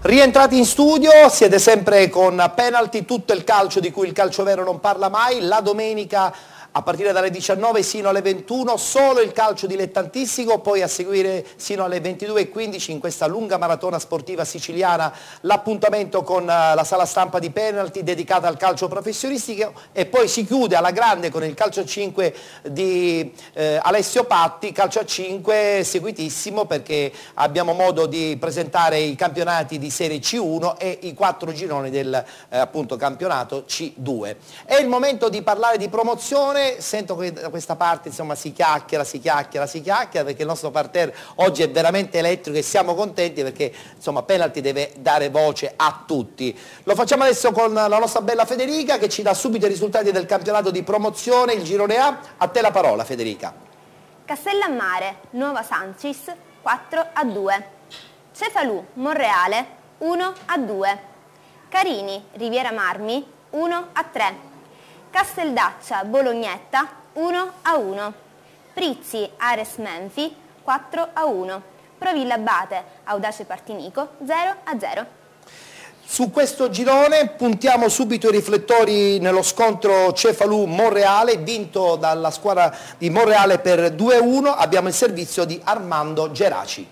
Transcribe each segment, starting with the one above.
Rientrati in studio, siete sempre con Penalty, tutto il calcio di cui il calcio vero non parla mai. La domenica a partire dalle 19 sino alle 21 solo il calcio dilettantistico, poi a seguire sino alle 22:15 in questa lunga maratona sportiva siciliana l'appuntamento con la sala stampa di Penalty dedicata al calcio professionistico, e poi si chiude alla grande con il calcio a 5 di Alessio Patti, calcio a 5 seguitissimo perché abbiamo modo di presentare i campionati di Serie C1 e i 4 gironi del appunto campionato C2. È il momento di parlare di promozione. Sento che da questa parte insomma si chiacchiera perché il nostro parterre oggi è veramente elettrico e siamo contenti perché insomma Penalty deve dare voce a tutti. Lo facciamo adesso con la nostra bella Federica che ci dà subito i risultati del campionato di promozione, il girone A. A te la parola, Federica. Castellammare, Nuova Sancis 4-2, Cefalù, Monreale 1-2, Carini, Riviera Marmi 1-3, Casteldaccia, Bolognetta 1-1, Prizzi, Ares Menfi 4-1, Provilla Abate, Audace Partinico 0-0. Su questo girone puntiamo subito i riflettori nello scontro Cefalù-Monreale, vinto dalla squadra di Monreale per 2-1. Abbiamo il servizio di Armando Geraci.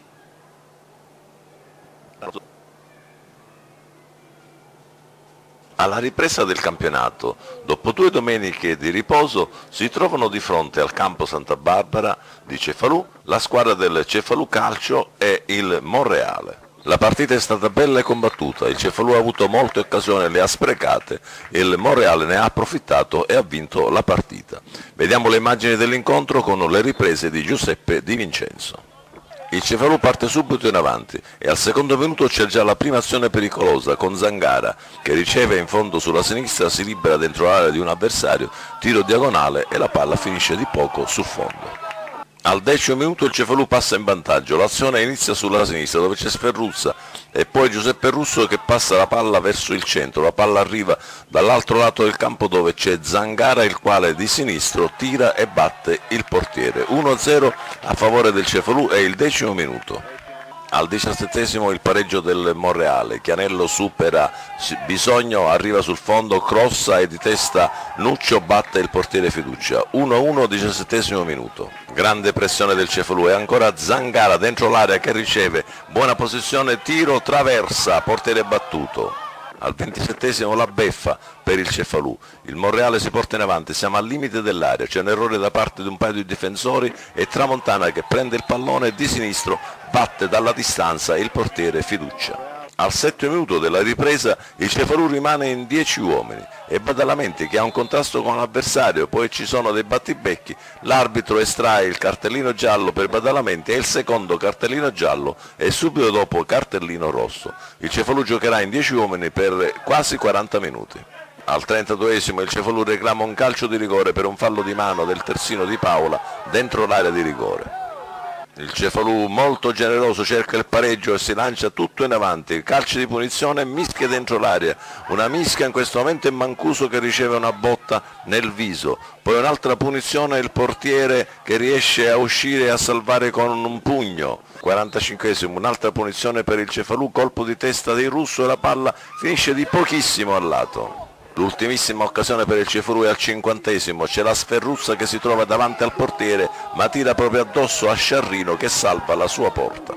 Alla ripresa del campionato, dopo 2 domeniche di riposo, si trovano di fronte al campo Santa Barbara di Cefalù la squadra del Cefalù Calcio e il Monreale. La partita è stata bella e combattuta, il Cefalù ha avuto molte occasioni e le ha sprecate, il Monreale ne ha approfittato e ha vinto la partita. Vediamo le immagini dell'incontro con le riprese di Giuseppe Di Vincenzo. Il Cefalù parte subito in avanti e al secondo minuto c'è già la prima azione pericolosa con Zangara che riceve in fondo sulla sinistra, si libera dentro l'area di un avversario, tiro diagonale e la palla finisce di poco sul fondo. Al 10° minuto il Cefalù passa in vantaggio, l'azione inizia sulla sinistra dove c'è Sferruzza e poi Giuseppe Russo che passa la palla verso il centro, la palla arriva dall'altro lato del campo dove c'è Zangara il quale di sinistro tira e batte il portiere. 1-0 a favore del Cefalù è il 10° minuto. Al 17° il pareggio del Monreale, Chianello supera Bisogno, arriva sul fondo, crossa e di testa Nuccio batte il portiere Fiducia. 1-1 17° minuto. Grande pressione del Cefalù e ancora Zangara dentro l'area che riceve, buona posizione, tiro, traversa, portiere battuto. Al 27° la beffa per il Cefalù, il Monreale si porta in avanti, siamo al limite dell'area, c'è un errore da parte di un paio di difensori e Tramontana che prende il pallone e di sinistro batte dalla distanza il portiere Fiducia. Al 7° minuto della ripresa il Cefalù rimane in 10 uomini e Badalamenti che ha un contrasto con l'avversario, poi ci sono dei battibecchi, l'arbitro estrae il cartellino giallo per Badalamenti e il secondo cartellino giallo e subito dopo cartellino rosso. Il Cefalù giocherà in 10 uomini per quasi 40 minuti. Al 32° il Cefalù reclama un calcio di rigore per un fallo di mano del terzino di Paola dentro l'area di rigore. Il Cefalù molto generoso cerca il pareggio e si lancia tutto in avanti, calci di punizione, mischia dentro l'area, una mischia in questo momento è Mancuso che riceve una botta nel viso, poi un'altra punizione il portiere che riesce a uscire e a salvare con un pugno. 45° un'altra punizione per il Cefalù, colpo di testa di Russo e la palla finisce di pochissimo al lato. L'ultimissima occasione per il Cefalù è al 50°, c'è la Sferruzza che si trova davanti al portiere ma tira proprio addosso a Sciarrino che salva la sua porta.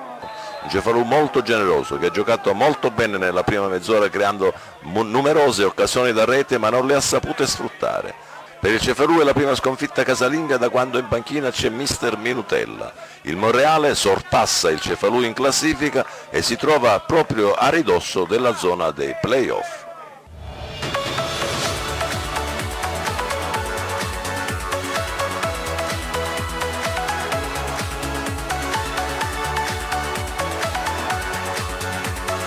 Un Cefalù molto generoso che ha giocato molto bene nella prima mezz'ora creando numerose occasioni da rete ma non le ha sapute sfruttare. Per il Cefalù è la prima sconfitta casalinga da quando in panchina c'è mister Minutella. Il Monreale sorpassa il Cefalù in classifica e si trova proprio a ridosso della zona dei play-off.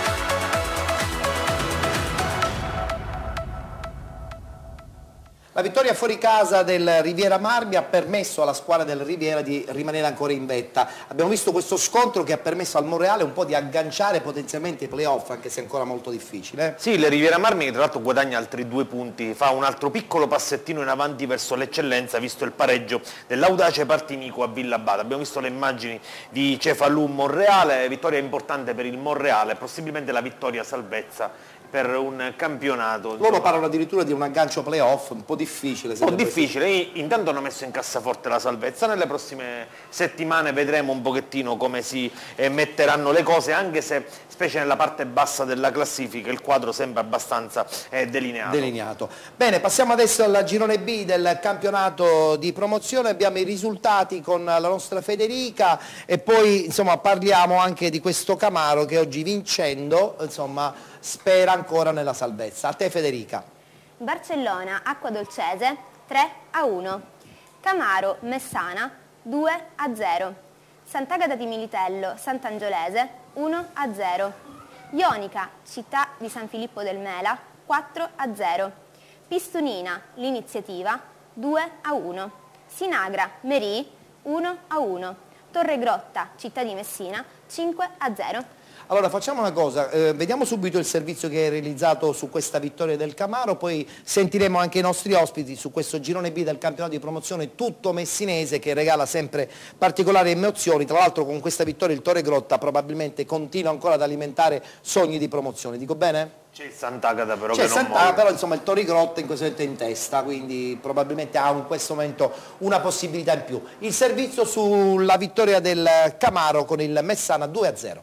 La vittoria fuori casa del Riviera Marmi ha permesso alla squadra del Riviera di rimanere ancora in vetta. Abbiamo visto questo scontro che ha permesso al Monreale un po' di agganciare potenzialmente i playoff, anche se è ancora molto difficile. Sì, il Riviera Marmi tra l'altro guadagna altri 2 punti, fa un altro piccolo passettino in avanti verso l'eccellenza, visto il pareggio dell'Audace Partinico a Villa Bada. Abbiamo visto le immagini di Cefalù Monreale, vittoria importante per il Monreale, possibilmente la vittoria salvezza per un campionato. Loro parlano addirittura di un aggancio playoff un po' difficile. Un po' difficile, intanto hanno messo in cassaforte la salvezza, nelle prossime settimane vedremo un pochettino come si metteranno le cose, anche se specie nella parte bassa della classifica il quadro sembra abbastanza delineato. Bene, passiamo adesso al girone B del campionato di promozione, abbiamo i risultati con la nostra Federica e poi insomma parliamo anche di questo Camaro che oggi vincendo insomma spera ancora nella salvezza. A te Federica. Barcellona Acquadolcese 3-1, Camaro Messana 2-0, Sant'Agata di Militello Sant'Angiolese 1-0, Ionica Città di San Filippo del Mela 4-0, Pistunina L'Iniziativa 2-1, Sinagra Merì 1-1, Torregrotta Città di Messina 5-0. Allora facciamo una cosa, vediamo subito il servizio che hai realizzato su questa vittoria del Camaro, poi sentiremo anche i nostri ospiti su questo girone B del campionato di promozione tutto messinese che regala sempre particolari emozioni. Tra l'altro con questa vittoria il Torregrotta probabilmente continua ancora ad alimentare sogni di promozione, dico bene? C'è il Sant'Agata però che non Sant'Agata, però insomma il Torregrotta in questo momento è in testa, quindi probabilmente ha in questo momento una possibilità in più. Il servizio sulla vittoria del Camaro con il Messana 2-0.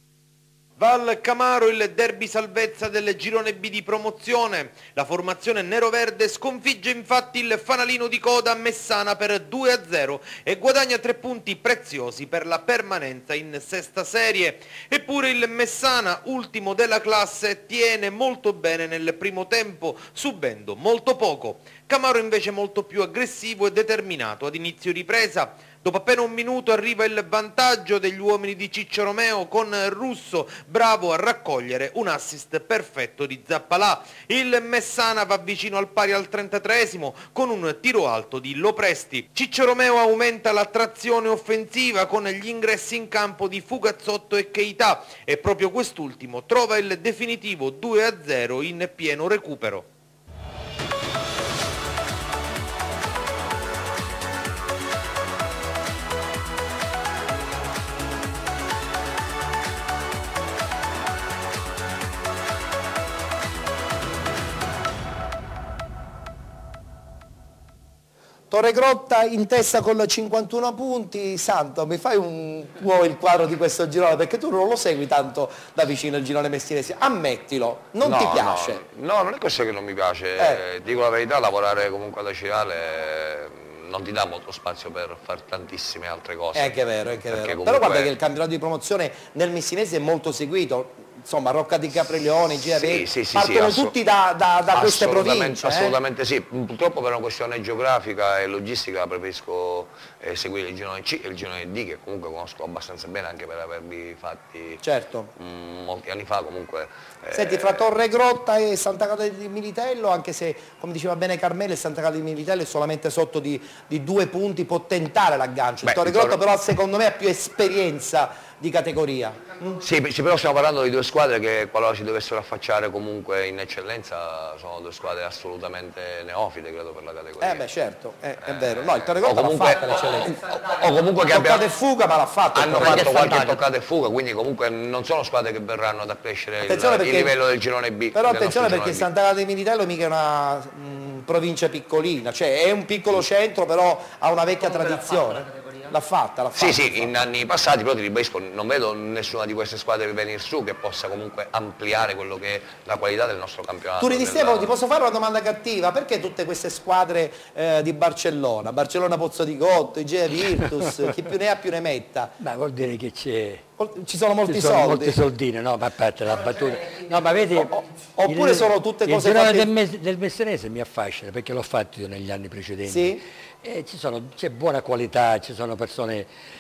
Val Camaro, il derby salvezza del girone B di promozione. La formazione neroverde sconfigge infatti il fanalino di coda Messana per 2-0 e guadagna 3 punti preziosi per la permanenza in sesta serie. Eppure il Messana, ultimo della classe, tiene molto bene nel primo tempo, subendo molto poco. Camaro invece molto più aggressivo e determinato ad inizio ripresa. Dopo appena un minuto arriva il vantaggio degli uomini di Ciccio Romeo con Russo, bravo a raccogliere un assist perfetto di Zappalà. Il Messana va vicino al pari al 33esimo con un tiro alto di Lopresti. Ciccio Romeo aumenta la trazione offensiva con gli ingressi in campo di Fugazzotto e Keita e proprio quest'ultimo trova il definitivo 2-0 in pieno recupero. Torregrotta in testa con 51 punti. Santo, mi fai un po' il quadro di questo girone, perché tu non lo segui tanto da vicino il girone messinese, ammettilo, non ti piace? No, non è questo che non mi piace, dico la verità, lavorare comunque ad Acireale non ti dà molto spazio per fare tantissime altre cose. È anche vero, è anche vero. Comunque... Però guarda che il campionato di promozione nel messinese è molto seguito. Insomma, Rocca di Caprileoni, partono tutti da queste province. Assolutamente sì, purtroppo per una questione geografica e logistica preferisco seguire il girone C e il girone D, che comunque conosco abbastanza bene anche per averli fatti molti anni fa comunque. Senti, fra Torregrotta e Sant'Agata di Militello, anche se come diceva bene Carmelo, il Sant'Agata di Militello è solamente sotto di 2 punti, può tentare l'aggancio. Il Torregrotta però secondo me ha più esperienza di categoria. Sì, però stiamo parlando di 2 squadre che qualora si dovessero affacciare comunque in eccellenza sono 2 squadre assolutamente neofite, credo, per la categoria. Beh certo, è vero. No, il Torregrotta l'ha fatta l'eccellenza. O comunque che toccata e fuga, ma l'ha fatto. Hanno fatto qualche toccata e fuga, quindi comunque non sono squadre che verranno ad accrescere il livello del girone B. Però attenzione perché Sant'Agata di Militello mica è una provincia piccolina, cioè è un piccolo centro, però ha una vecchia tradizione. L'ha fatta. Sì, in anni passati, però ti ribadisco, non vedo nessuna di queste squadre venire su che possa comunque ampliare quello che è la qualità del nostro campionato. Turi Di Stefano, ti posso fare una domanda cattiva? Perché tutte queste squadre di Barcellona, Pozzo di Gotto, Igea Virtus, chi più ne ha più ne metta? Ma vuol dire che ci sono molti soldi. Molti soldini, no, ma a parte la battuta. No, ma vedi, oppure sono tutte cose fatte... Il del Messinese mi affascina, perché l'ho fatto io negli anni precedenti. Sì? C'è buona qualità, ci sono persone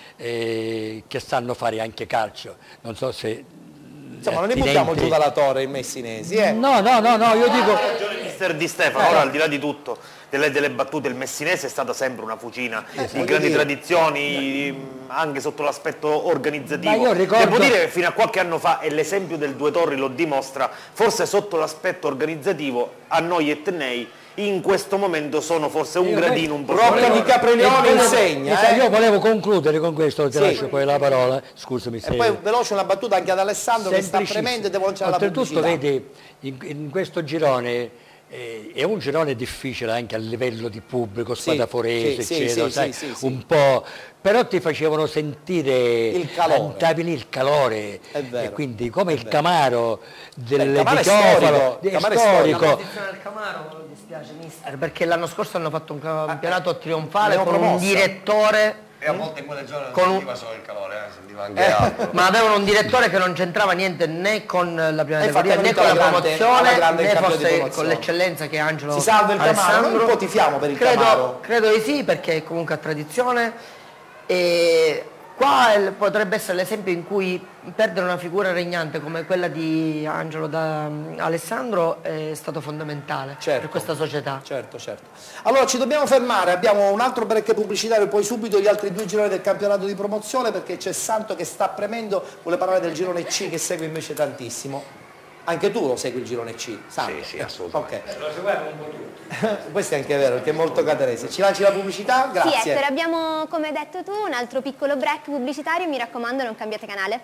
che sanno fare anche calcio. Non so se... Insomma, non ne buttiamo giù dalla torre i messinesi, No, io dico... mister Di Stefano, ora al di là di tutto, delle battute, il messinese è stata sempre una fucina di grandi tradizioni, anche sotto l'aspetto organizzativo. Devo dire che fino a qualche anno fa, e l'esempio del Due Torri lo dimostra, forse sotto l'aspetto organizzativo a noi etnei in questo momento sono forse un gradino un po' Rocca di Capriglione insegna. Io volevo concludere con questo, ti lascio poi la parola, scusami. E poi veloce una battuta anche ad Alessandro che sta premendo e devo lanciare la pubblicità. Oltretutto vedi, in questo girone è un girone difficile anche a livello di pubblico, Spadaforese, eccetera, un po', però ti facevano sentire il calore, e quindi come il Camaro del Chiofalo, è storico. La posizione del Camaro mi dispiace mister, perché l'anno scorso hanno fatto un campionato trionfale con un direttore. E a volte in quelle zone non sentiva solo il calore, sentiva anche altro. Ma avevano un direttore che non c'entrava niente né con la prima categoria né con la promozione né forse con l'eccellenza che è Angelo. Si salva il Camaro, noi un po' tifiamo per il Camaro. Credo di sì, perché comunque ha tradizione e qua potrebbe essere l'esempio in cui perdere una figura regnante come quella di Angelo da Alessandro è stato fondamentale per questa società. Certo. Allora ci dobbiamo fermare, abbiamo un altro break pubblicitario, poi subito gli altri 2 gironi del campionato di promozione, perché c'è Santo che sta premendo, vuole parlare del girone C che segue invece tantissimo. Anche tu lo segui il girone C, Santo? Sì, assolutamente. Lo seguiamo un po' tutti. Questo è anche vero, perché è molto catanese. Ci lanci la pubblicità? Grazie. Sì, Ettore, abbiamo, come hai detto tu, un altro piccolo break pubblicitario, mi raccomando non cambiate canale.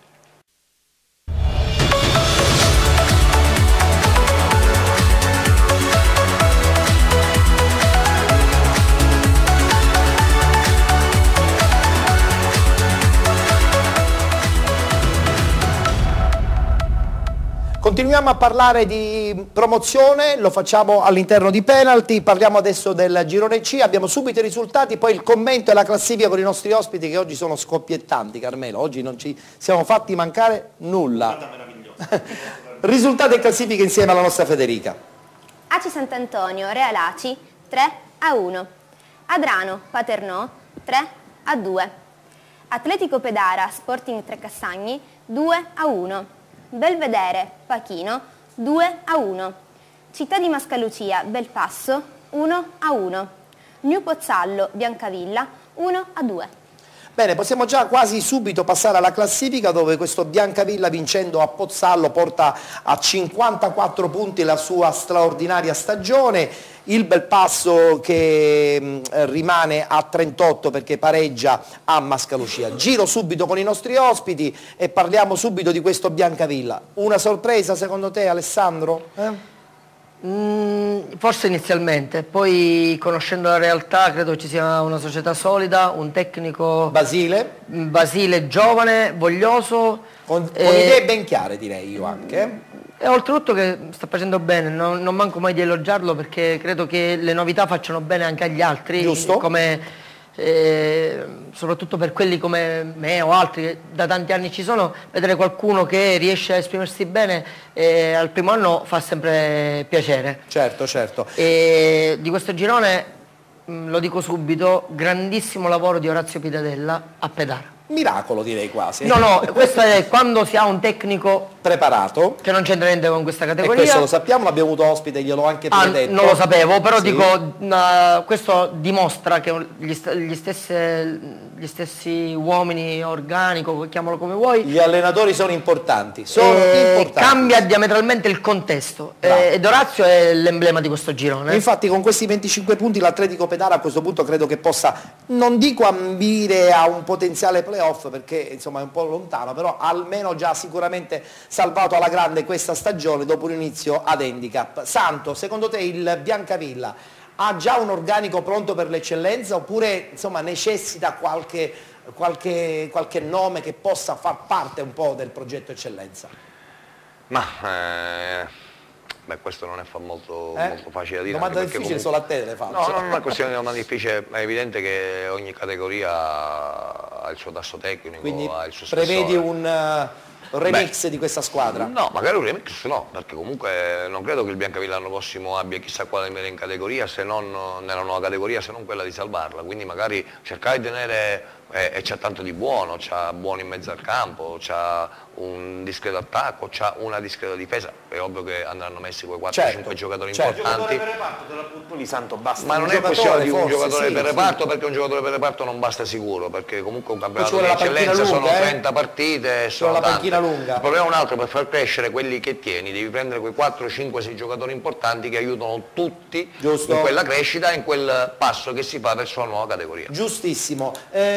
Continuiamo a parlare di promozione, lo facciamo all'interno di penalty, parliamo adesso del girone C, abbiamo subito i risultati, poi il commento e la classifica con i nostri ospiti che oggi sono scoppiettanti, Carmelo, oggi non ci siamo fatti mancare nulla. Risultati e classifiche insieme alla nostra Federica. Aci Sant'Antonio, Real Aci 3-1, Adrano, Paternò 3-2, Atletico Pedara, Sporting Trecasagni 2-1, Belvedere, Pachino 2-1, Città di Mascalucia, Belpasso 1-1, New Pozzallo, Biancavilla 1-2. Bene, possiamo già quasi subito passare alla classifica, dove questo Biancavilla vincendo a Pozzallo porta a 54 punti la sua straordinaria stagione. Il Belpasso che rimane a 38 perché pareggia a Mascalucia. Giro subito con i nostri ospiti e parliamo subito di questo Biancavilla. Una sorpresa secondo te, Alessandro? Forse inizialmente, poi conoscendo la realtà credo ci sia una società solida, un tecnico Basile giovane, voglioso, con idee ben chiare direi io anche. E oltretutto che sta facendo bene, non manco mai di elogiarlo perché credo che le novità facciano bene anche agli altri. Giusto. Come soprattutto per quelli come me o altri che da tanti anni ci sono, vedere qualcuno che riesce a esprimersi bene al primo anno fa sempre piacere. Certo. E di questo girone, lo dico subito, grandissimo lavoro di Orazio Pidadella a Pedara. Miracolo direi quasi. No, questo è quando si ha un tecnico preparato, che non c'entra niente con questa categoria. E questo lo sappiamo, l'abbiamo avuto ospite, gliel'ho anche predetto. Non lo sapevo, però dico, questo dimostra che gli stessi uomini, organico, chiamalo come vuoi. Gli allenatori sono importanti, cambia diametralmente il contesto. Ed Orazio è l'emblema di questo girone. Infatti con questi 25 punti l'Atletico Pedara a questo punto credo che possa, non dico ambire a un potenziale playoff perché insomma è un po' lontano, però almeno già sicuramente salvato alla grande questa stagione dopo un inizio ad handicap. Santo, secondo te il Biancavilla ha già un organico pronto per l'eccellenza oppure insomma necessita qualche nome che possa far parte un po' del progetto eccellenza? Questo non è molto facile da dire. Domanda difficile solo a te le faccio. No, non è una questione di domanda difficile, è evidente che ogni categoria ha il suo tasso tecnico, quindi ha il suo spessore. prevedi remix di questa squadra? No, magari un remix no, perché comunque non credo che il Biancavilla l'anno prossimo abbia chissà quale mira in categoria, se non nella nuova categoria, se non quella di salvarla, quindi magari cercare di tenere, e c'ha tanto di buono, c'ha buono in mezzo al campo, c'ha un discreto attacco, c'ha una discreta difesa, è ovvio che andranno messi quei 4-5 giocatori importanti. Di Santo basta. Ma non è questione di un giocatore per reparto, perché un giocatore per reparto non basta sicuro, perché comunque un campionato di eccellenza sono 30 partite, sono tante. Il problema è un altro: per far crescere quelli che tieni devi prendere quei 4, 5, 6 giocatori importanti che aiutano tutti in quella crescita, in quel passo che si fa verso la nuova categoria. Giustissimo.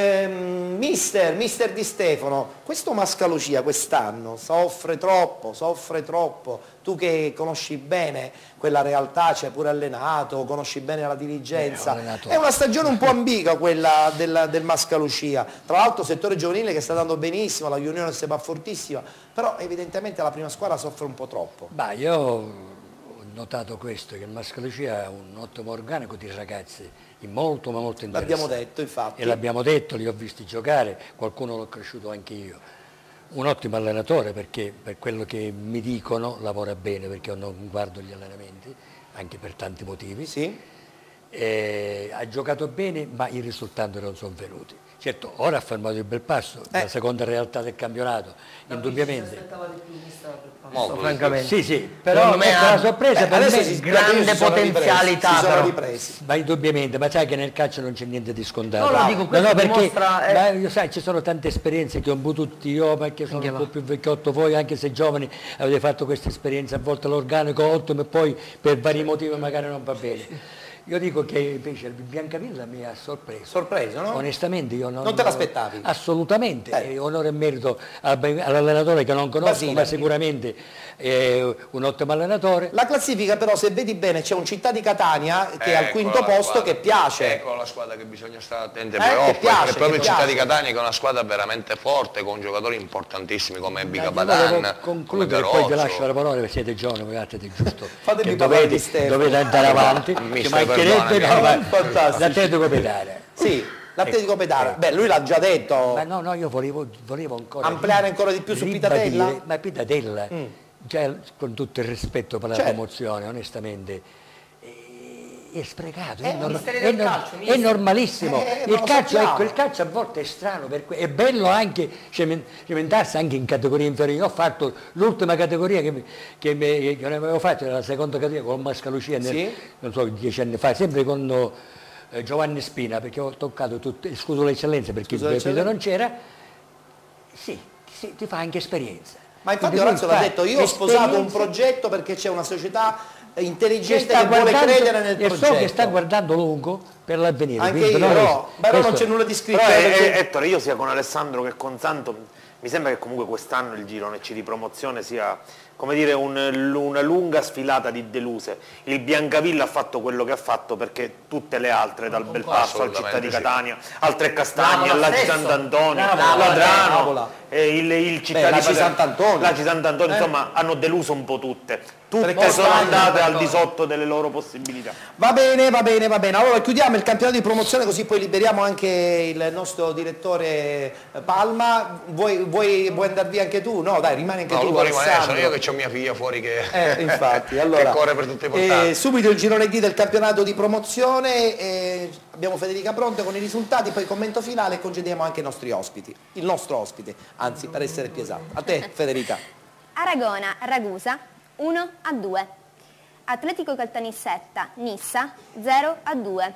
Mister Di Stefano, questo Mascalucia quest'anno soffre troppo. Tu che conosci bene quella realtà, ci hai pure allenato, conosci bene la dirigenza, è una stagione un po' ambigua quella del Mascalucia, tra l'altro settore giovanile che sta andando benissimo, la Juniores va fortissima, però evidentemente la prima squadra soffre un po' troppo. Io ho notato questo, che il Mascalucia ha un ottimo organico di ragazzi, molto interessanti. L'abbiamo detto, infatti. E l'abbiamo detto, li ho visti giocare, qualcuno l'ho cresciuto anche io. Un ottimo allenatore, perché per quello che mi dicono lavora bene, perché io non guardo gli allenamenti, anche per tanti motivi. Sì. Ha giocato bene, ma i risultati non sono venuti. Certo, ora ha fermato il bel passo, la seconda realtà del campionato, indubbiamente. Molto, francamente. Sì, però la sorpresa per me è grande potenzialità. Ma indubbiamente, ma sai che nel calcio non c'è niente di scontato. No, dico, questo dimostra, io sai, ci sono tante esperienze che ho avuto tutti io, perché sono un po' più vecchiotto voi, anche se giovani avete fatto queste esperienze, a volte l'organico ottimo e poi per vari motivi magari non va bene. Io dico che invece il Biancavilla mi ha sorpreso. Sorpreso, no? Onestamente io non te l'aspettavi? Assolutamente, onore e merito all'allenatore che non conosco, Basile, ma sicuramente è un ottimo allenatore. La classifica però, se vedi bene, c'è un Città di Catania che è al quinto posto, che piace. Ecco la squadra che bisogna stare attenti ai playoff, perché proprio il Città di Catania che è una squadra veramente forte, con giocatori importantissimi come Bica Badan, come Garozzo. Poi vi lascio la parola, perché siete giovani, guardate, giusto. Fatemi parlare di Stefano. Dovete andare avanti. L'Atletico Pedara. Sì, l'Atletico Pedara. Beh, lui l'ha già detto. Ma no, io volevo ancora ampliare ancora di più su Pitatella. Ma Pitatella, già con tutto il rispetto per la promozione, onestamente, è sprecato, è normalissimo. Il calcio a volte è strano, è bello anche cimentarsi anche in categorie inferiori. Io ho fatto l'ultima categoria che ne avevo fatto, era la seconda categoria con Mascalucia, non so, 10 anni fa, sempre con Giovanni Spina, perché ho toccato tutto, scuso l'eccellenza perché il Pepe non c'era. Sì, ti fa anche esperienza. Ma infatti Orazio l'ha detto, io ho sposato un progetto perché c'è una società intelligente che vuole credere nel progetto. E so che sta guardando lungo per l'avvenire. Anche io, però non c'è nulla di scritto. Ettore, io sia con Alessandro che con Santo, mi sembra che comunque quest'anno il girone C di promozione sia, come dire, una lunga sfilata di deluse. Il Biancavilla ha fatto quello che ha fatto perché tutte le altre, dal Belpasso al Città di Catania, al Tre Castagni, all'Aci Sant'Antonio, all'Adrano, il Città di Sant'Antonio, l'Aci Sant'Antonio, insomma hanno deluso un po' tutte. Tutte sono andate al di sotto delle loro possibilità. Va bene. Allora chiudiamo il campionato di promozione, così poi liberiamo anche il nostro direttore Palma. Vuoi andare via anche tu? No, dai, rimani anche tu. Sono io che ho mia figlia fuori che, infatti, allora, che corre per tutte le portate. Subito il girone D del campionato di promozione. Abbiamo Federica pronta con i risultati, poi commento finale e congediamo anche i nostri ospiti. Il nostro ospite, anzi, per essere più esatto. A te, Federica. Aragona, Ragusa 1-2. Atletico Caltanissetta, Nissa 0-2.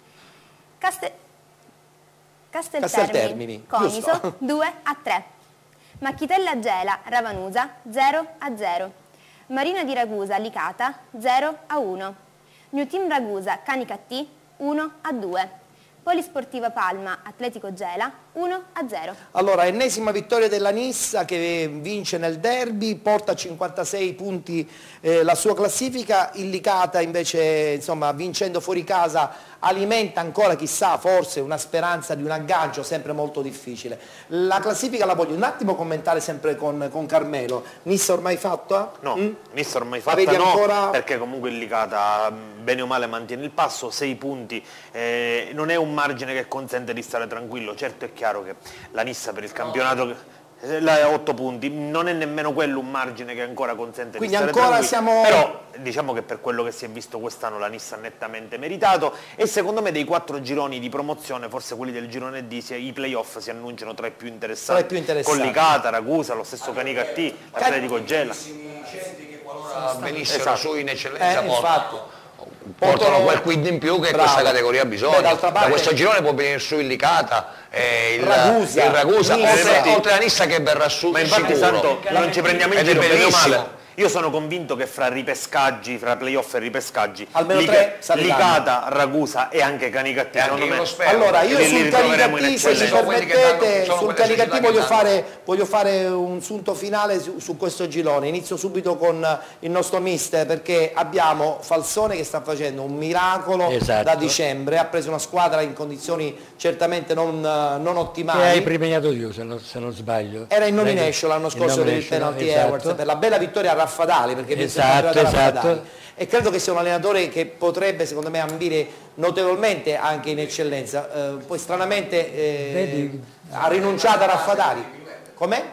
Casteltermini, Coniso 2-3. Macchitella Gela, Ravanusa 0-0. Marina di Ragusa, Licata 0-1. New Team Ragusa, Canicattì 1-2. Polisportiva Palma, Atletico Gela 1-0. Allora, ennesima vittoria della Nissa che vince nel derby, porta a 56 punti la sua classifica. Il Licata invece, insomma, vincendo fuori casa alimenta ancora, chissà, forse una speranza di un aggancio sempre molto difficile. La classifica la voglio un attimo commentare sempre con Carmelo. Nissa ormai fatta? No, Nissa ormai fatta no, ancora... perché comunque il Licata bene o male mantiene il passo, 6 punti, non è un margine che consente di stare tranquillo. Certo è chiaro che la Nissa per il campionato... 8 punti, non è nemmeno quello un margine che ancora consente quindi di stare ancora tranquilli, siamo... però diciamo che per quello che si è visto quest'anno la Nissa ha nettamente meritato, e secondo me dei 4 gironi di promozione forse quelli del girone D, i playoff si annunciano tra i più interessanti, con Licata, Ragusa, lo stesso Canicattì, l'Atletico Gela. Venissero su in eccellenza, infatti. portano quel quid in più che questa categoria ha bisogno. Da questo girone può venire su il Licata, il Ragusa, oltre la Nissa che verrà su. Ma infatti, sicuro. Santo, non ci prendiamo in Ed è giro, bene o bellissimo. male. Io sono convinto che fra ripescaggi, fra playoff e ripescaggi, almeno 3 Licata, Ragusa e anche Canicattì, allora io sul Canicattì, se ci permettete, sul Canicattì voglio fare un sunto finale su questo girone. Inizio subito con il nostro mister, perché abbiamo Falsone che sta facendo un miracolo da dicembre, ha preso una squadra in condizioni certamente non ottimali. Che hai premiato io, se non sbaglio. Era in nomination l'anno scorso per il Penalty Awards, per la bella vittoria a Raffadali, perché Raffadali. E credo che sia un allenatore che potrebbe secondo me ambire notevolmente anche in eccellenza. Poi stranamente ha rinunciato a Raffadali. Com'è?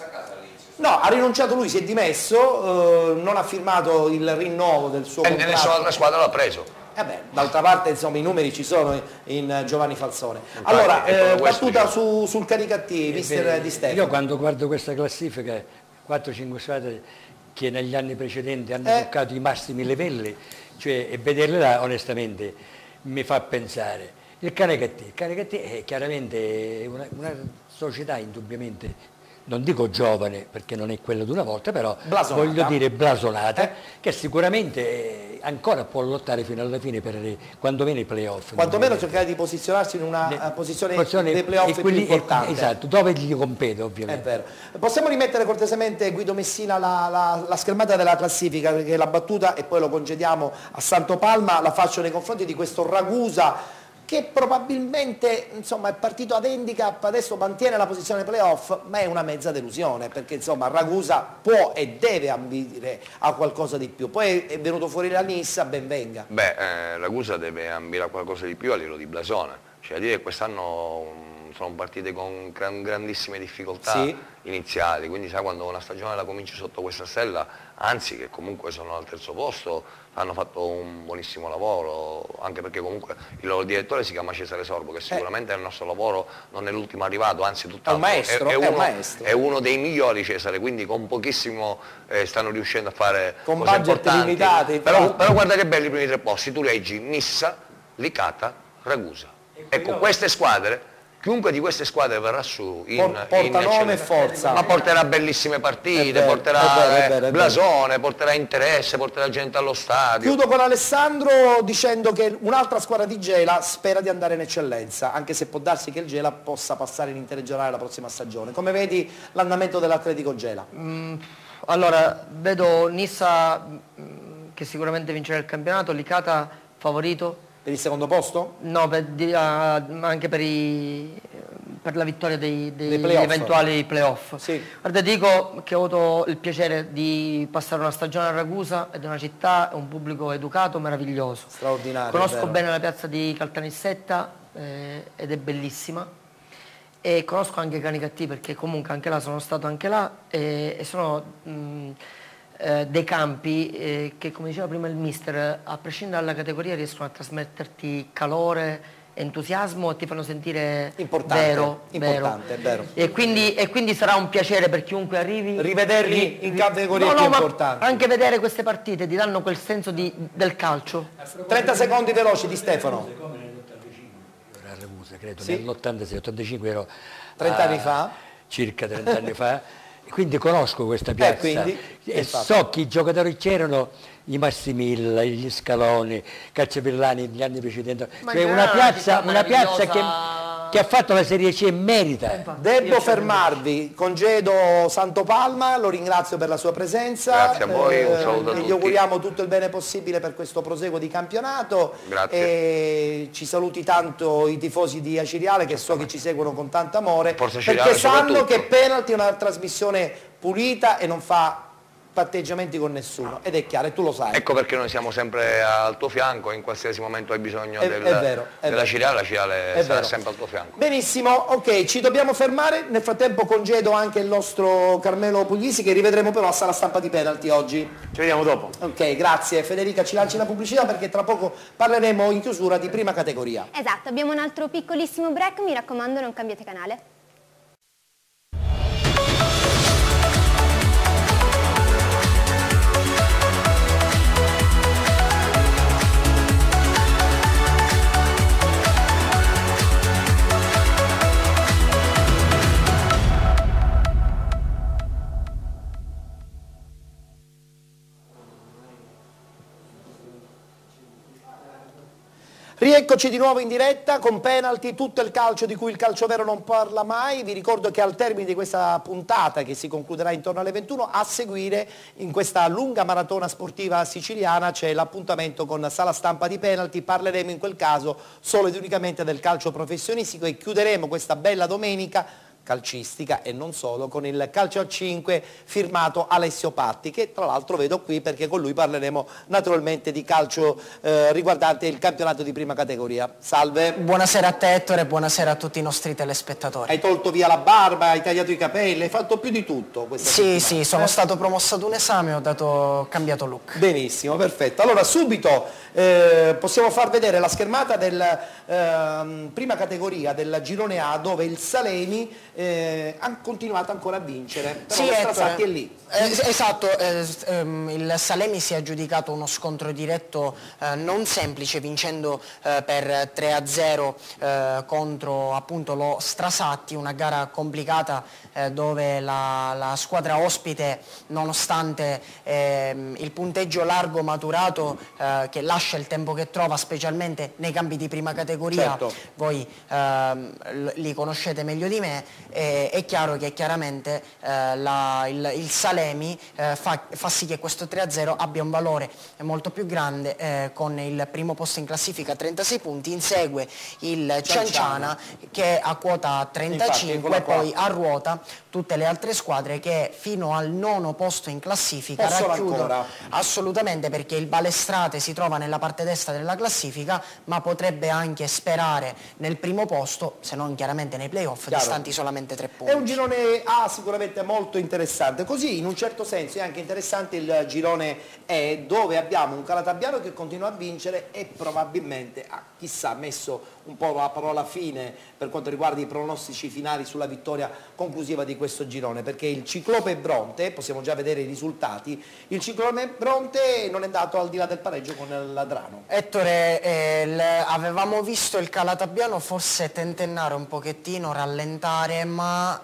No, ha rinunciato lui, si è dimesso, non ha firmato il rinnovo del suo contratto. E nessuna squadra l'ha preso. D'altra parte insomma i numeri ci sono in Giovanni Falsone. Allora, battuta sul Canicattì, mister Di Stefano. Io quando guardo questa classifica, 4-5 squadre che negli anni precedenti hanno toccato i massimi livelli, cioè, e vederle là onestamente mi fa pensare. Il Canicattì è chiaramente una società indubbiamente, non dico giovane perché non è quella di una volta, però voglio dire blasonata, che sicuramente ancora può lottare fino alla fine per quantomeno i playoff. Quantomeno cercare di posizionarsi in una posizione dei playoff più importante. Esatto, dove gli compete ovviamente. È vero. Possiamo rimettere cortesemente, Guido Messina, la schermata della classifica, perché la battuta, e poi lo congediamo a Santopalma, la faccio nei confronti di questo Ragusa, che probabilmente insomma, è partito ad handicap, adesso mantiene la posizione playoff, ma è una mezza delusione, perché insomma Ragusa può e deve ambire a qualcosa di più. Poi è venuto fuori la Nissa, ben venga. Ragusa deve ambire a qualcosa di più a livello di blasone, cioè a dire che quest'anno sono partite con grandissime difficoltà iniziali, quindi sai, quando una stagione la cominci sotto questa stella, anzi che comunque sono al terzo posto, hanno fatto un buonissimo lavoro, anche perché comunque il loro direttore si chiama Cesare Sorbo, che sicuramente nel nostro lavoro non è l'ultimo arrivato, anzi tutt'altro, è uno dei migliori, Cesare, quindi con pochissimo stanno riuscendo a fare con cose budget importanti, limitati. però guarda che belli i primi 3 posti, tu leggi Nissa, Licata, Ragusa, ecco queste squadre. Chiunque di queste squadre verrà su porta nome e forza, ma porterà bellissime partite, porterà blasone, porterà interesse, porterà gente allo stadio. Chiudo con Alessandro dicendo che un'altra squadra di Gela spera di andare in eccellenza, anche se può darsi che il Gela possa passare in interregionale la prossima stagione. Come vedi l'andamento dell'Atletico Gela? Allora, vedo Nissa che sicuramente vincerà il campionato, Licata favorito. Per il secondo posto? No, anche per la vittoria degli eventuali playoff. Guarda, dico che ho avuto il piacere di passare una stagione a Ragusa, ed è una città, un pubblico educato, meraviglioso. Straordinario. Conosco bene la piazza di Caltanissetta ed è bellissima. E conosco anche Canicattì, perché comunque anche là sono stato anche là, e sono dei campi che, come diceva prima il mister, a prescindere dalla categoria riescono a trasmetterti calore, entusiasmo, e ti fanno sentire vero. E quindi sarà un piacere per chiunque arrivi rivederli in categorie più importanti. Anche vedere queste partite ti danno quel senso del calcio. 30 secondi veloci di Stefano. Credo nell'86-85 ero 30 anni fa, circa 30 anni fa, quindi conosco questa piazza e so che i giocatori c'erano, i Massimilla, gli Scaloni, Cacciavillani negli anni precedenti, cioè una piazza che ha fatto la Serie C e merita. Devo fermarvi, congedo Santopalma, lo ringrazio per la sua presenza. Grazie a voi, un saluto a tutti. Gli auguriamo tutto il bene possibile per questo proseguo di campionato. Grazie. E ci saluti tanto i tifosi di Aciriale, che so che ci seguono con tanto amore, Forza perché sanno che Penalty è una trasmissione pulita e non fa patteggiamenti con nessuno, ed è chiaro, e tu lo sai. Ecco perché noi siamo sempre al tuo fianco, in qualsiasi momento hai bisogno della Ciriale, la Ciriale sarà sempre al tuo fianco. Benissimo, ok, ci dobbiamo fermare, nel frattempo congedo anche il nostro Carmelo Puglisi, che rivedremo però a sala stampa di penalty oggi. Ci vediamo dopo. Ok, grazie. Federica, ci lanci la pubblicità perché tra poco parleremo in chiusura di prima categoria. Esatto, abbiamo un altro piccolissimo break, mi raccomando non cambiate canale. Rieccoci di nuovo in diretta con penalty, tutto il calcio di cui il calcio vero non parla mai. Vi ricordo che al termine di questa puntata, che si concluderà intorno alle 21, a seguire in questa lunga maratona sportiva siciliana c'è l'appuntamento con sala stampa di penalty. Parleremo in quel caso solo ed unicamente del calcio professionistico e chiuderemo questa bella domenica calcistica e non solo con il calcio a 5 firmato Alessio Patti, che tra l'altro vedo qui perché con lui parleremo naturalmente di calcio riguardante il campionato di prima categoria. Salve. Buonasera a te Ettore, buonasera a tutti i nostri telespettatori. Hai tolto via la barba, hai tagliato i capelli, hai fatto più di tutto questa settimana. Sì, sono stato promosso ad un esame, ho cambiato look. Benissimo, perfetto. Allora subito possiamo far vedere la schermata del prima categoria del girone A, dove il Salemi ha continuato ancora a vincere, però sì, Strasatti è lì. Esatto, il Salemi si è aggiudicato uno scontro diretto non semplice, vincendo per 3-0 contro appunto lo Strasatti, una gara complicata dove la squadra ospite, nonostante il punteggio largo maturato che lascia il tempo che trova, specialmente nei campi di prima categoria, certo, voi li conoscete meglio di me, è chiaro che chiaramente il Salemi fa sì che questo 3-0 abbia un valore molto più grande, con il primo posto in classifica 36 punti, insegue il Cianciana che ha quota 35, poi a ruota tutte le altre squadre che fino al 9° posto in classifica racchiudono assolutamente, perché il Balestrate si trova nella parte destra della classifica ma potrebbe anche sperare nel primo posto, se non chiaramente nei playoff, distanti solamente 3 punti. È un girone A sicuramente molto interessante, così in un certo senso è anche interessante il girone E, dove abbiamo un Calatabbiano che continua a vincere e probabilmente ha, chissà, messo un po' la parola fine per quanto riguarda i pronostici finali sulla vittoria conclusiva di questo girone, perché il Ciclope Bronte, possiamo già vedere i risultati, il Ciclope Bronte non è andato al di là del pareggio con l'Adrano. Ettore, avevamo visto il Calatabbiano forse tentennare un pochettino, rallentare, ma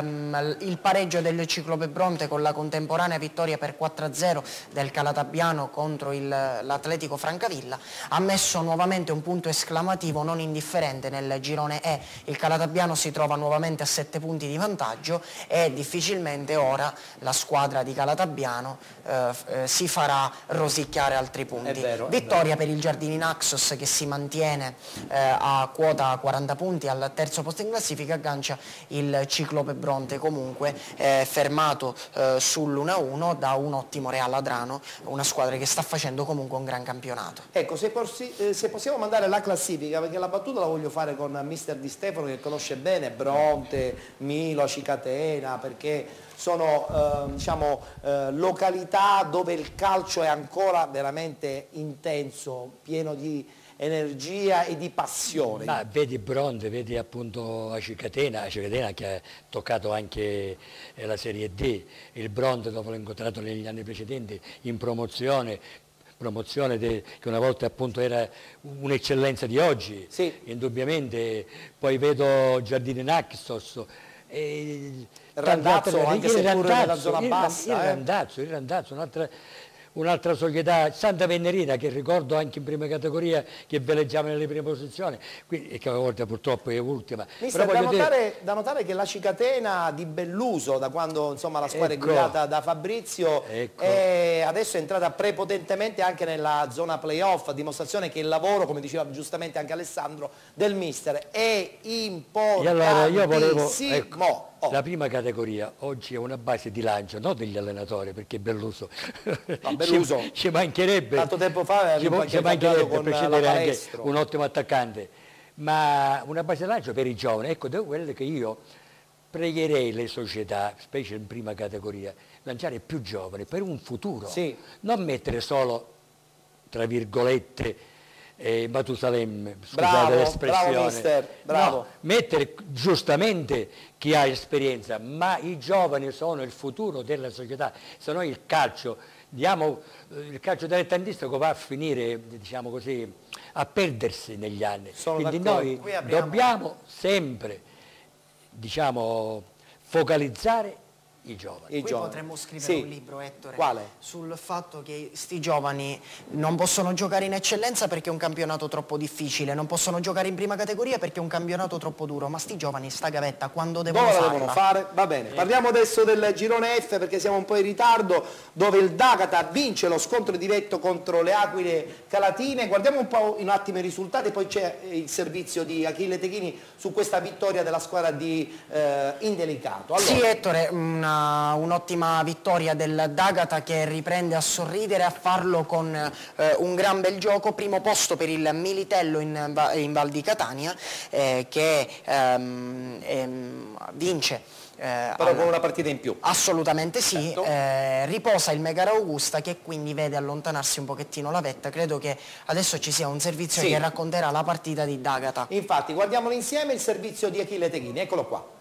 il pareggio del Ciclope Bronte con la contemporanea vittoria per 4-0 del Calatabbiano contro l'Atletico Francavilla ha messo nuovamente un punto esclamativo non indifferente nel girone E. Il Calatabbiano si trova nuovamente a 7 punti di vantaggio e difficilmente ora la squadra di Calatabbiano si farà rosicchiare altri punti. Vittoria per il Giardini Naxos, che si mantiene a quota 40 punti al 3° posto in classifica, aggancia il Ciclope Bronte comunque fermato sull'1-1 da un ottimo Real Adrano, una squadra che sta facendo comunque un gran campionato. Ecco, se possiamo mandare la classifica, perché la battuta la voglio fare con mister Di Stefano, che conosce bene Bronte, Milo, Cicatena, perché sono diciamo, località dove il calcio è ancora veramente intenso, pieno di energia e di passione. Ma vedi Bronte, vedi appunto Cicatena che ha toccato anche la Serie D, il Bronte dopo l'ho incontrato negli anni precedenti in promozione che una volta appunto era un'eccellenza di oggi, sì, indubbiamente. Poi vedo Giardini Naxos, Randazzo, anche se pure nella zona bassa. Il Randazzo, un'altra società, Santa Venerina, che ricordo anche in prima categoria che veleggiava nelle prime posizioni, quindi, e che a volte purtroppo è ultima. Mister, da notare che la Cicatena di Belluso, da quando insomma, la squadra è guidata da Fabrizio, adesso è entrata prepotentemente anche nella zona playoff, a dimostrazione che il lavoro, come diceva giustamente anche Alessandro, del mister è importantissimo. E allora io volevo, La prima categoria oggi è una base di lancio, non degli allenatori, perché Belluso, no, Belluso ci mancherebbe, tanto tempo fa ci mancherebbe precedere anche un ottimo attaccante, ma una base di lancio per i giovani, ecco, quello che io pregherei le società, specie in prima categoria, lanciare più giovani per un futuro, non mettere solo, tra virgolette, Matusalemme, scusate l'espressione, bravo mister, bravo. No, mettere giustamente chi ha esperienza, ma i giovani sono il futuro della società, se no il calcio, il calcio dilettantistico va a finire, diciamo così, a perdersi negli anni. Quindi noi dobbiamo sempre, diciamo, focalizzare i giovani. Qui potremmo scrivere un libro, Ettore, Quale? sul fatto che sti giovani non possono giocare in eccellenza perché è un campionato troppo difficile, non possono giocare in prima categoria perché è un campionato troppo duro, ma sti giovani, sta gavetta, quando devono farla? Dove la devono fare? Va bene, parliamo adesso del girone F perché siamo un po' in ritardo, dove il D'Agata vince lo scontro diretto contro le Aquile Calatine. Guardiamo un attimo i risultati, poi c'è il servizio di Achille Techini su questa vittoria della squadra di Indelicato. Allora. Sì, Ettore, un'ottima vittoria del D'Agata che riprende a sorridere, a farlo con un gran bel gioco, primo posto per il Militello in Val di Catania che vince però con una partita in più. Assolutamente sì, riposa il Megara Augusta che quindi vede allontanarsi un pochettino la vetta. Credo che adesso ci sia un servizio che racconterà la partita di D'Agata. Infatti guardiamolo insieme, il servizio di Achille Techini, eccolo qua.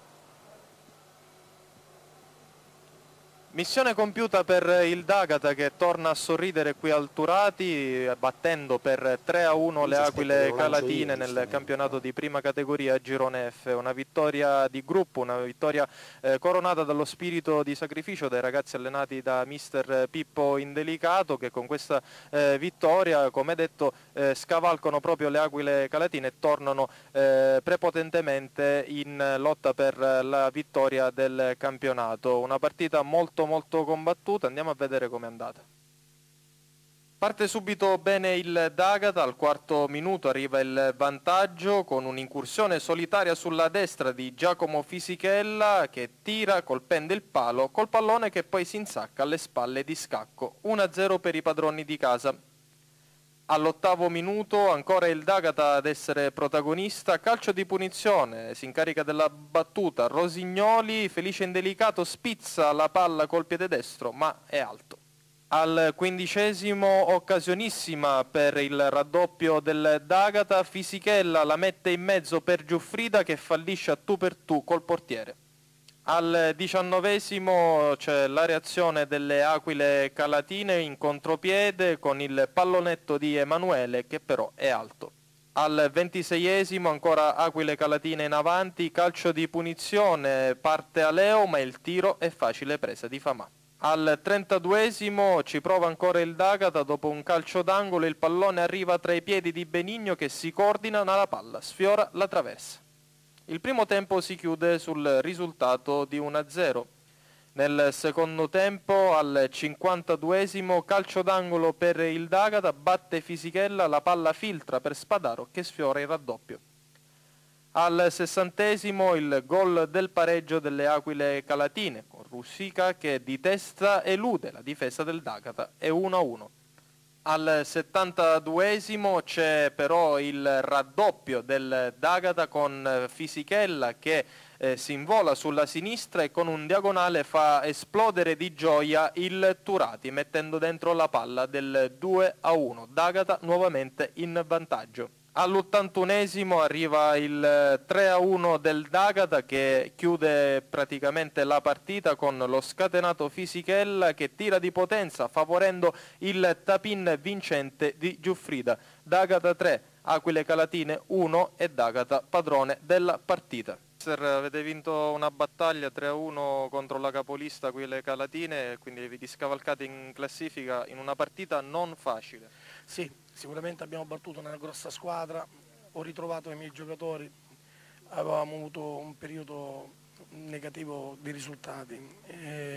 Missione compiuta per il D'Agata che torna a sorridere qui al Turati, battendo per 3-1 le Aquile Calatine nel campionato di prima categoria Girone F. Una vittoria di gruppo, una vittoria coronata dallo spirito di sacrificio dai ragazzi allenati da mister Pippo Indelicato, che con questa vittoria, come detto, scavalcano proprio le Aquile Calatine e tornano prepotentemente in lotta per la vittoria del campionato. Una partita molto combattuta, andiamo a vedere com'è andata. Parte subito bene il D'Agata, al quarto minuto arriva il vantaggio con un'incursione solitaria sulla destra di Giacomo Fisichella che tira colpendo il palo col pallone che poi si insacca alle spalle di Scacco. 1-0 per i padroni di casa. All'ottavo minuto ancora il D'Agata ad essere protagonista, calcio di punizione, si incarica della battuta Rosignoli, Felice Indelicato spizza la palla col piede destro ma è alto. Al 15° occasionissima per il raddoppio del D'Agata, Fisichella la mette in mezzo per Giuffrida che fallisce a tu per tu col portiere. Al 19° c'è la reazione delle Aquile Calatine in contropiede con il pallonetto di Emanuele che però è alto. Al 26° ancora Aquile Calatine in avanti, calcio di punizione, parte Aleo ma il tiro è facile presa di Famà. Al 32° ci prova ancora il D'Agata, dopo un calcio d'angolo il pallone arriva tra i piedi di Benigno che si coordina alla palla, sfiora la traversa. Il primo tempo si chiude sul risultato di 1-0. Nel secondo tempo, al 52° calcio d'angolo per il D'Agata, batte Fisichella, la palla filtra per Spadaro che sfiora il raddoppio. Al 60° il gol del pareggio delle Aquile Calatine, con Russica che di testa elude la difesa del D'Agata, è 1-1. Al 72° c'è però il raddoppio del D'Agata con Fisichella che si invola sulla sinistra e con un diagonale fa esplodere di gioia il Turati mettendo dentro la palla del 2-1. D'Agata nuovamente in vantaggio. All'81° arriva il 3-1 del D'Agata che chiude praticamente la partita con lo scatenato Fisichella che tira di potenza favorendo il tap-in vincente di Giuffrida. D'Agata 3, Aquile Calatine 1 e D'Agata padrone della partita. Avete vinto una battaglia 3-1 contro la capolista Aquile Calatine, quindi vi scavalcate in classifica in una partita non facile. Sì, sicuramente abbiamo battuto una grossa squadra, ho ritrovato i miei giocatori, avevamo avuto un periodo negativo di risultati.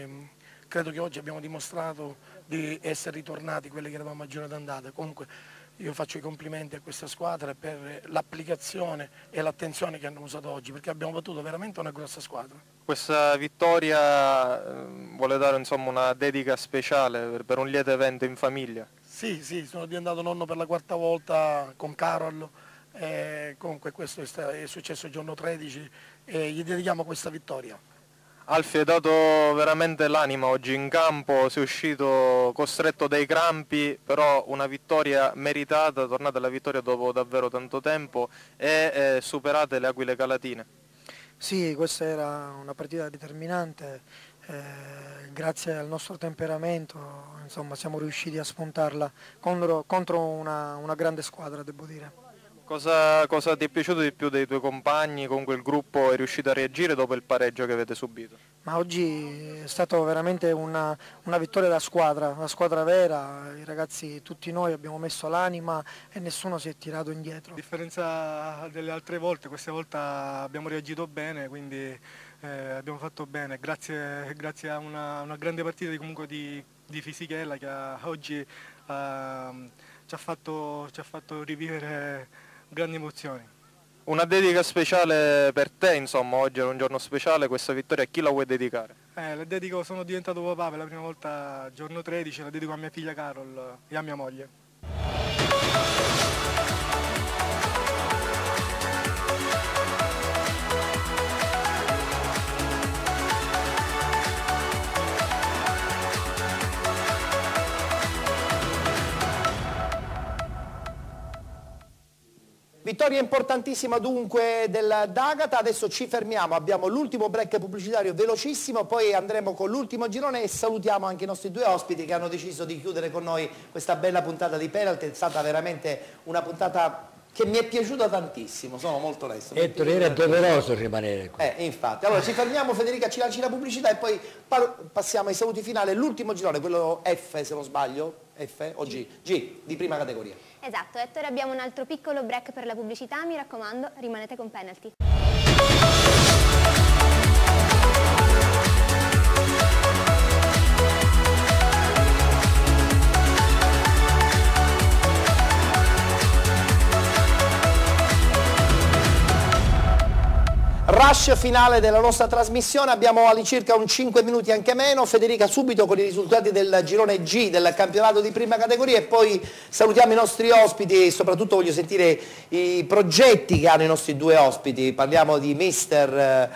Credo che oggi abbiamo dimostrato di essere ritornati quelli che eravamo a girone d'andata. Comunque io faccio i complimenti a questa squadra per l'applicazione e l'attenzione che hanno usato oggi, perché abbiamo battuto veramente una grossa squadra. Questa vittoria vuole dare insomma una dedica speciale per un lieto evento in famiglia? Sì, sono diventato nonno per la 4ª volta con Carol, comunque questo è successo il giorno 13 e gli dedichiamo questa vittoria. Alfio, hai dato veramente l'anima oggi in campo, sei uscito costretto dai crampi, però una vittoria meritata, tornate alla vittoria dopo davvero tanto tempo e superate le Aquile Calatine. Sì, questa era una partita determinante, grazie al nostro temperamento insomma, siamo riusciti a spuntarla contro una grande squadra, devo dire. Cosa ti è piaciuto di più dei tuoi compagni? Comunque il gruppo è riuscito a reagire dopo il pareggio che avete subito? Ma oggi è stata veramente una vittoria da squadra, una squadra vera, i ragazzi, tutti noi abbiamo messo l'anima e nessuno si è tirato indietro. A differenza delle altre volte, questa volta abbiamo reagito bene, quindi abbiamo fatto bene, grazie a una grande partita di Fisichella che oggi ci ha fatto rivivere grandi emozioni. Una dedica speciale per te, insomma, oggi era un giorno speciale, questa vittoria a chi la vuoi dedicare? La dedico, sono diventato papà per la prima volta giorno 13, la dedico a mia figlia Carol e a mia moglie. Vittoria importantissima dunque del D'Agata, adesso ci fermiamo, abbiamo l'ultimo break pubblicitario velocissimo, poi andremo con l'ultimo girone e salutiamo anche i nostri due ospiti che hanno deciso di chiudere con noi questa bella puntata di Penalty. È stata veramente una puntata che mi è piaciuta tantissimo, sono molto onesto. Ettore, era doveroso rimanere qui. Infatti, allora ci fermiamo, Federica ci lanci la pubblicità e poi passiamo ai saluti finali, l'ultimo girone, quello F se non sbaglio, F o G? G, di prima categoria. Esatto, Ettore, abbiamo un altro piccolo break per la pubblicità, mi raccomando, rimanete con Penalty. Rush finale della nostra trasmissione, abbiamo all'incirca un 5 minuti anche meno. Federica, subito con i risultati del girone G del campionato di prima categoria e poi salutiamo i nostri ospiti e soprattutto voglio sentire i progetti che hanno i nostri due ospiti. Parliamo di mister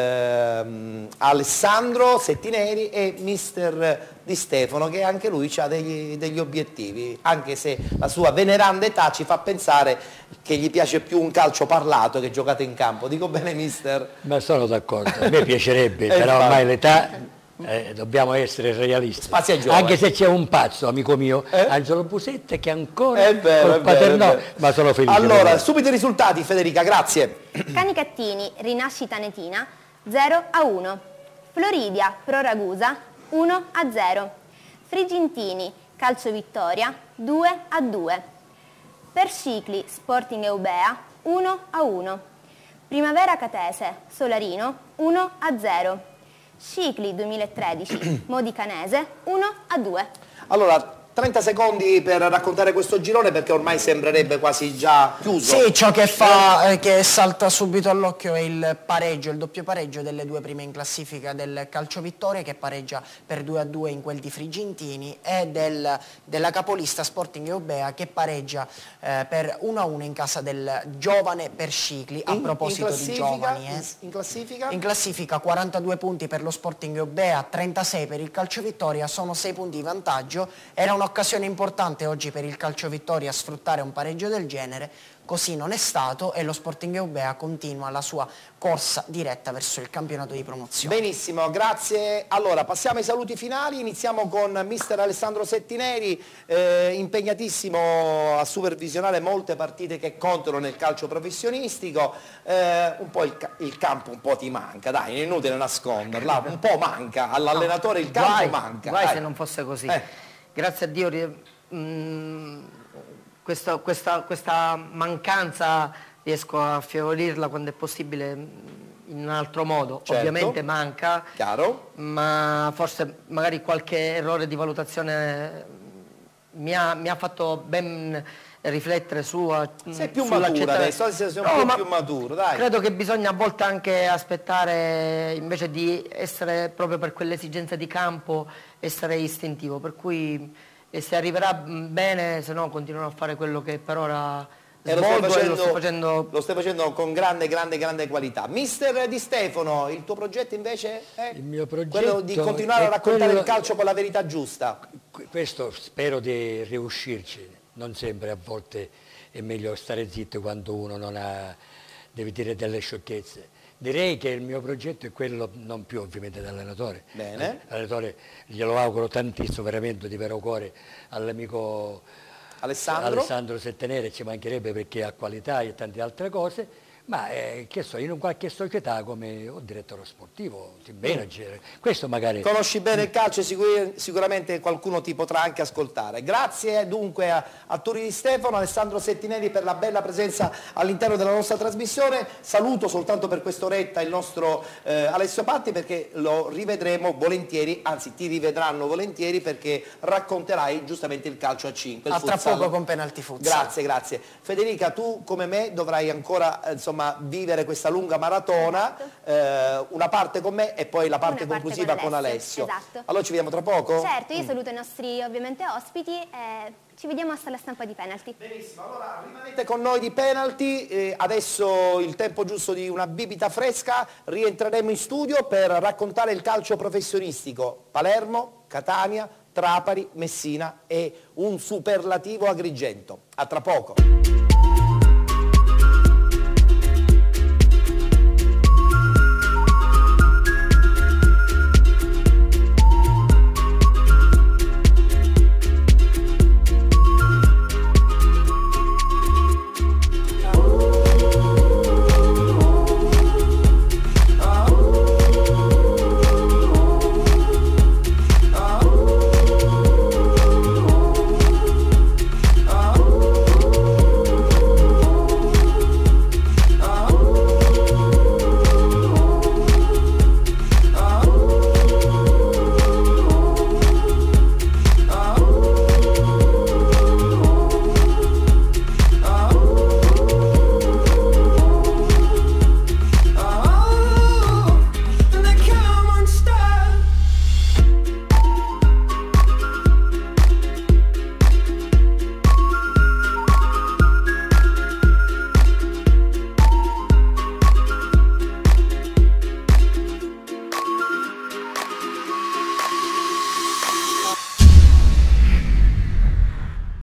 Alessandro Settineri e mister Di Stefano, che anche lui ha degli obiettivi, anche se la sua veneranda età ci fa pensare che gli piace più un calcio parlato che giocato in campo. Dico bene, mister? Ma sono d'accordo, a me piacerebbe, però ormai l'età dobbiamo essere realisti. Anche se c'è un pazzo, amico mio, Angelo Busetta, che ancora col Paternò, ma sono felice. Allora, subito i risultati, Federica, grazie. Canicattini, Rinascita Netina, 0-1. Floridia, Pro Ragusa, 1-0. Frigintini, Calcio Vittoria, 2-2. Perscicli, Sporting Eubea, 1-1. Primavera Catese, Solarino, 1-0. Scicli 2013, Modicanese, 1-2. Allora, 30 secondi per raccontare questo girone perché ormai sembrerebbe quasi già chiuso. Sì, ciò che che salta subito all'occhio è il pareggio, il doppio pareggio delle due prime in classifica del Calcio Vittoria, che pareggia per 2-2 in quel di Frigintini, e della capolista Sporting Eubea che pareggia per 1-1 in casa del giovane Perscicli. A proposito di giovani, in classifica? In classifica 42 punti per lo Sporting Eubea, 36 per il Calcio Vittoria, sono 6 punti di vantaggio. Era un'occasione importante oggi per il Calcio Vittoria sfruttare un pareggio del genere, così non è stato e lo Sporting Eubea continua la sua corsa diretta verso il campionato di promozione. Benissimo, grazie. Allora, passiamo ai saluti finali, iniziamo con mister Alessandro Settineri, impegnatissimo a supervisionare molte partite che contano nel calcio professionistico, un po' il campo un po' ti manca, dai, è inutile nasconderla, un po' manca, all'allenatore il campo manca. Guai se non fosse così. Grazie a Dio questa mancanza riesco a affievolirla quando è possibile in un altro modo. Certo. Ovviamente manca, chiaro, ma forse magari qualche errore di valutazione mi ha fatto ben riflettere sei più maturo adesso, sei più maturo, dai. Credo che bisogna a volte anche aspettare, invece di essere proprio per quell'esigenza di campo, essere istintivo, per cui se arriverà bene, se no continuerò a fare quello che per ora svolgo. Lo stai facendo con grande qualità. Mister Di Stefano, il tuo progetto invece è il mio progetto quello di continuare a raccontare il calcio con la verità giusta. Questo spero di riuscirci, non sempre, a volte è meglio stare zitto quando uno non deve dire delle sciocchezze. Direi che il mio progetto è quello, non più ovviamente da allenatore. Bene. Allenatore glielo auguro tantissimo, veramente di vero cuore, all'amico Alessandro Settenere, ci mancherebbe perché ha qualità e tante altre cose, ma che so, in qualche società come direttore sportivo, team manager, questo magari... Conosci bene il calcio e sicuramente qualcuno ti potrà anche ascoltare. Grazie dunque a Turi Di Stefano, Alessandro Settinelli per la bella presenza all'interno della nostra trasmissione. Saluto soltanto per quest'oretta il nostro Alessio Patti, perché lo rivedremo volentieri, anzi ti rivedranno volentieri, perché racconterai giustamente il calcio a 5. A tra poco con Penalty Futsal. Grazie. Federica, tu come me dovrai ancora vivere questa lunga maratona, una parte con me e poi la parte conclusiva con Alessio. Esatto. Allora ci vediamo tra poco? Certo, io saluto i nostri ovviamente ospiti e ci vediamo a sala stampa di Penalty. Benissimo, allora rimanete con noi di Penalty, adesso il tempo giusto di una bibita fresca, rientreremo in studio per raccontare il calcio professionistico, Palermo, Catania, Trapani, Messina e un superlativo Agrigento. A tra poco.